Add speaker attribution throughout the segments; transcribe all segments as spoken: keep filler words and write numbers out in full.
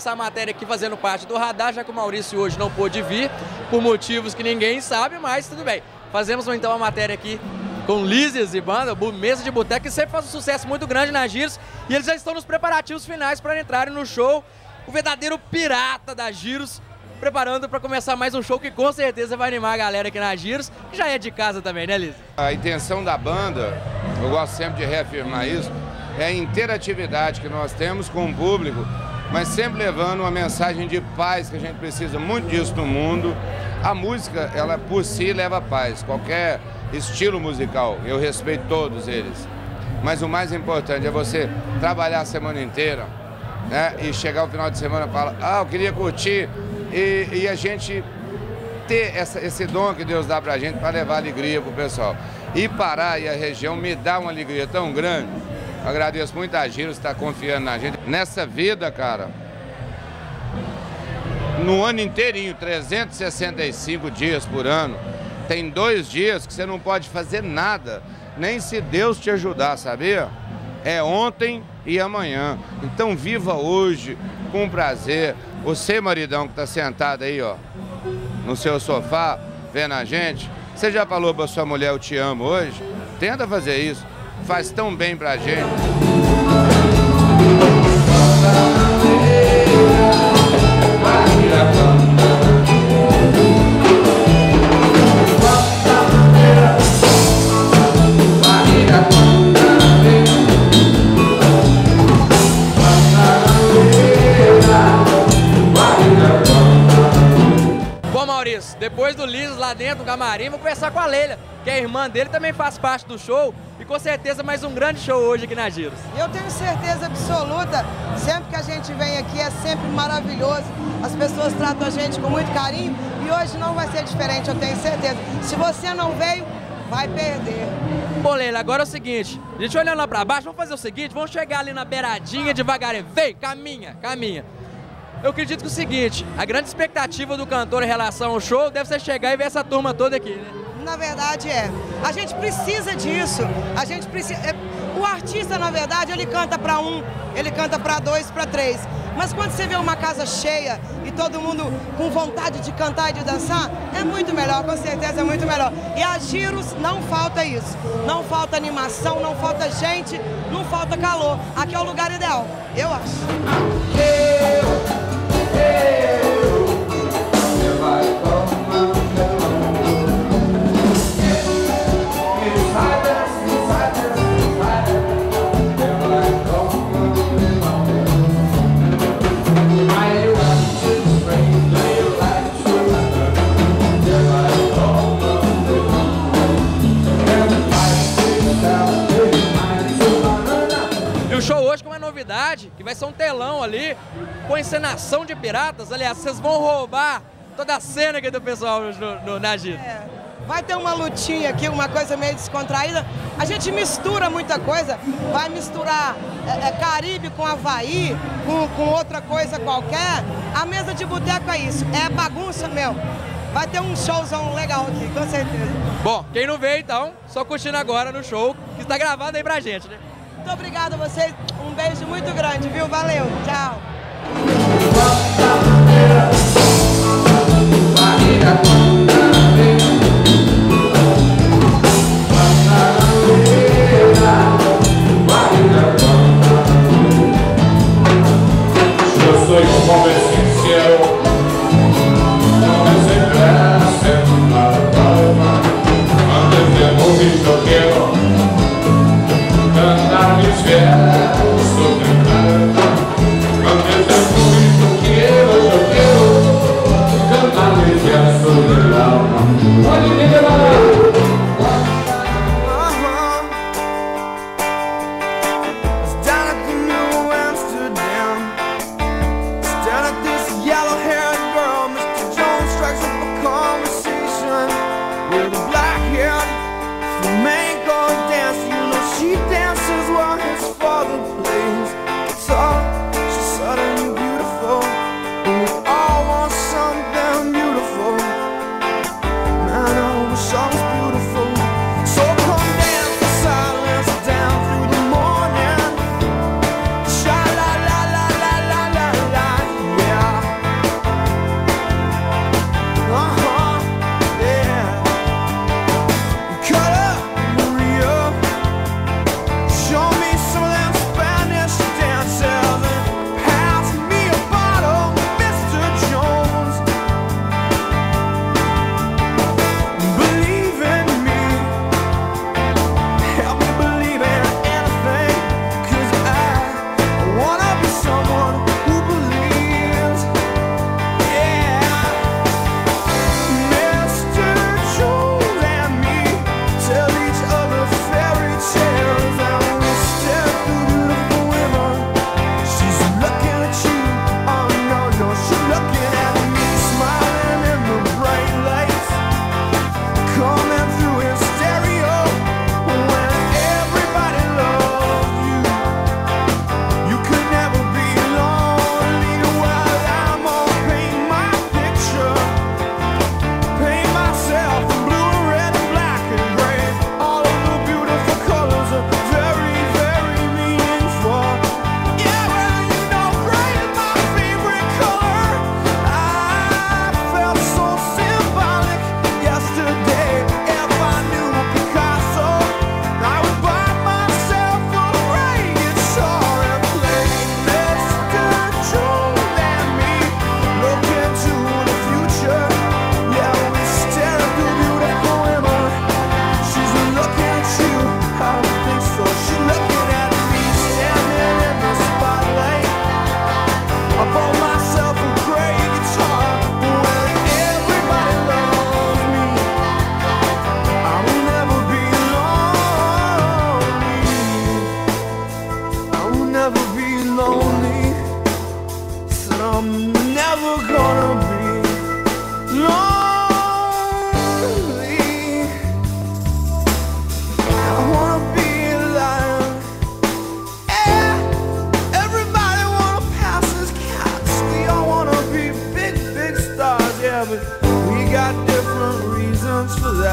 Speaker 1: passar a matéria aqui fazendo parte do radar, já que o Maurício hoje não pôde vir, por motivos que ninguém sabe, mas tudo bem. Fazemos então a matéria aqui com Lízias e banda, mesa de boteco, que sempre faz um sucesso muito grande na Giros, e eles já estão nos preparativos finais para entrarem no show, o verdadeiro pirata da Giros, preparando para começar mais um show que com certeza vai animar a galera aqui na Giros, que já é de casa também, né, Liz?
Speaker 2: A intenção da banda, eu gosto sempre de reafirmar isso, é a interatividade que nós temos com o público, mas sempre levando uma mensagem de paz, que a gente precisa muito disso no mundo. A música, ela por si leva paz, qualquer estilo musical, eu respeito todos eles. Mas o mais importante é você trabalhar a semana inteira, né, e chegar o final de semana e falar, ah, eu queria curtir, e, e a gente ter essa, esse dom que Deus dá pra gente para levar alegria pro pessoal. E Pará e a região me dá uma alegria tão grande. Agradeço muito a Giros estar confiando na gente. Nessa vida, cara, no ano inteirinho, trezentos e sessenta e cinco dias por ano, tem dois dias que você não pode fazer nada, nem se Deus te ajudar, sabia? É ontem e amanhã. Então viva hoje com prazer. Você, maridão, que está sentado aí, ó, no seu sofá, vendo a gente, você já falou para sua mulher eu te amo hoje? Tenta fazer isso. Faz tão bem pra gente.
Speaker 1: Bom, Maurício, depois do Liz lá dentro do camarim, vou conversar com a Leila, que a irmã dele também faz parte do show. E com certeza mais um grande show hoje aqui na Giros.
Speaker 3: Eu tenho certeza absoluta, sempre que a gente vem aqui é sempre maravilhoso. As pessoas tratam a gente com muito carinho e hoje não vai ser diferente, eu tenho certeza. Se você não veio, vai perder.
Speaker 1: Bom, Leila, agora é o seguinte, a gente olhando lá pra baixo, vamos fazer o seguinte, vamos chegar ali na beiradinha devagarinho. Vem, caminha, caminha. Eu acredito que é o seguinte, a grande expectativa do cantor em relação ao show deve ser chegar e ver essa turma toda aqui, né?
Speaker 3: Na verdade é. A gente precisa disso. A gente precisa. O artista, na verdade, ele canta para um, ele canta para dois, para três. Mas quando você vê uma casa cheia e todo mundo com vontade de cantar e de dançar, é muito melhor, com certeza é muito melhor. E a Giros não falta isso. Não falta animação, não falta gente, não falta calor. Aqui é o lugar ideal, eu acho. Eu, eu, eu vai
Speaker 1: que vai ser um telão ali, com encenação de piratas. Aliás, vocês vão roubar toda a cena aqui do pessoal no, no, na Giros.
Speaker 3: É, vai ter uma lutinha aqui, uma coisa meio descontraída. A gente mistura muita coisa, vai misturar é, é, Caribe com Havaí, com, com outra coisa qualquer. A mesa de boteco é isso, é bagunça mesmo. Vai ter um showzão legal aqui, com certeza.
Speaker 1: Bom, quem não veio então, só curtindo agora no show, que está gravado aí pra gente, né?
Speaker 3: Muito obrigada a vocês, um beijo muito grande, viu? Valeu, tchau.
Speaker 4: Eu sou um homem sincero, não me sempre nada calma, antes de morrer eu quero cantar mis versos sobre nada, antes de morrer eu quero, eu quero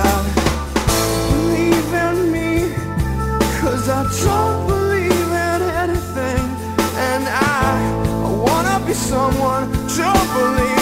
Speaker 5: God, believe in me, cause I don't believe in anything. And I, I wanna be someone to believe